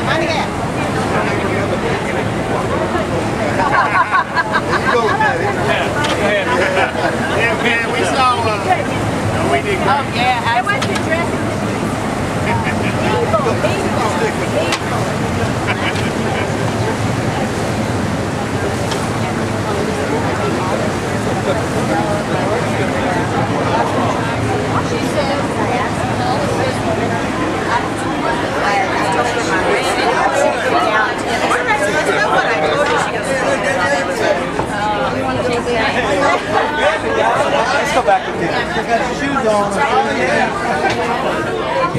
Let's go back with you. You got your shoes on. Oh, yeah.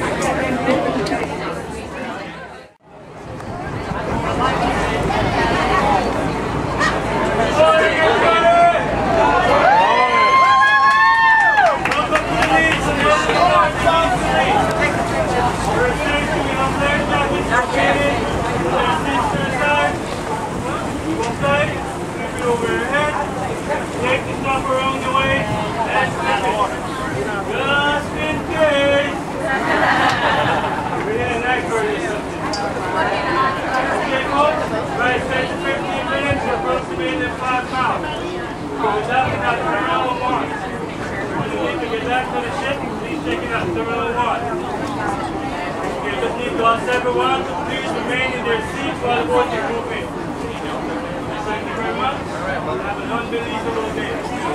Everyone, please remain in their seats while the boat is moving. Thank you very much. Have an unbelievable day.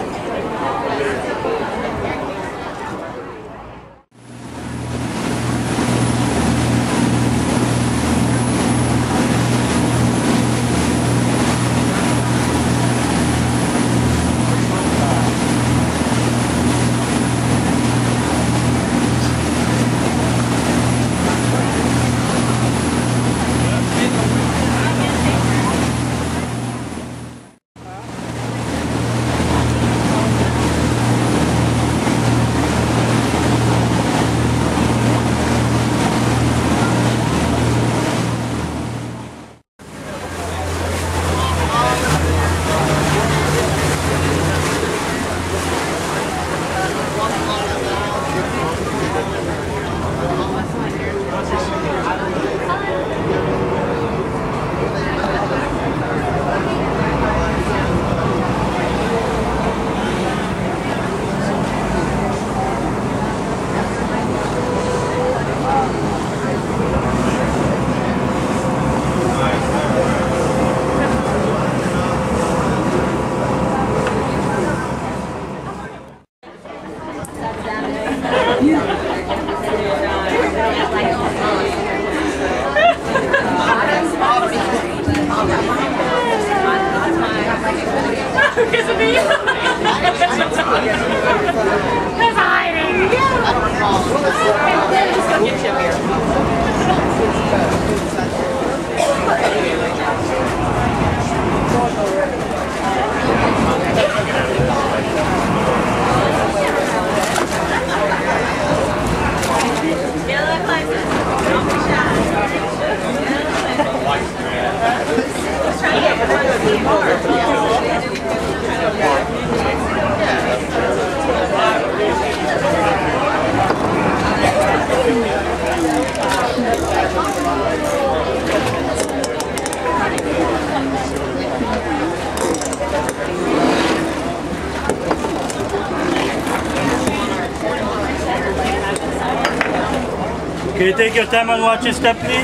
Can you take your time and watch your step, please?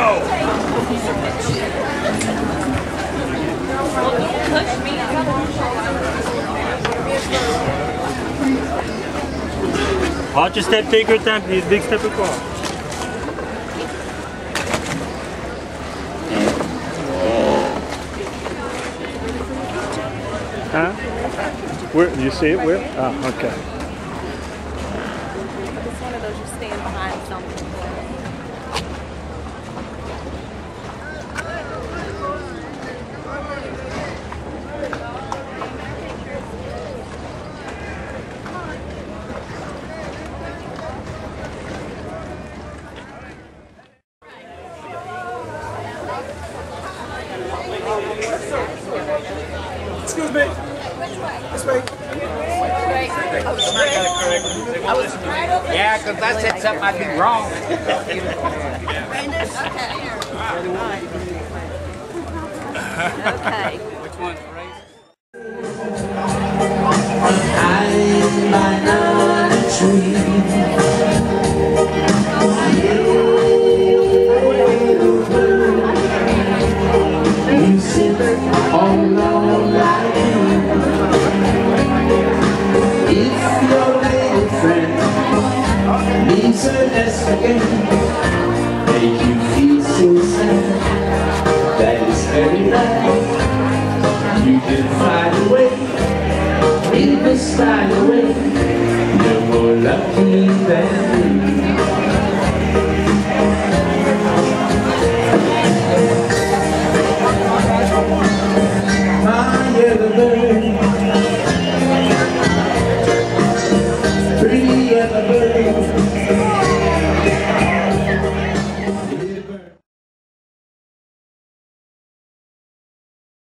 Watch your step, take your time, please. Big step across. Huh? Where? You see it? Where? Ah, okay. It's one of those you stand behind something. Excuse me. This way. Straight. I was straight. Yeah, because I said something I did wrong. Okay. Which one's race? I'm on a tree. You sit all alone like you. If your little friend needs a nest again, make you feel so sad, that is very bad. You can find a way, it must find a way. You're more lucky than